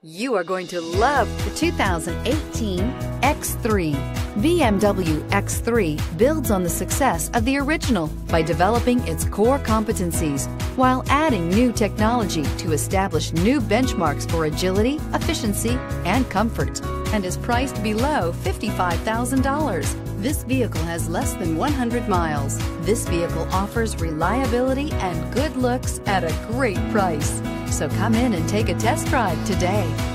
You are going to love the 2018 X3. BMW X3 builds on the success of the original by developing its core competencies while adding new technology to establish new benchmarks for agility, efficiency, and comfort, and is priced below $55,000. This vehicle has less than 100 miles. This vehicle offers reliability and good looks at a great price. So come in and take a test drive today.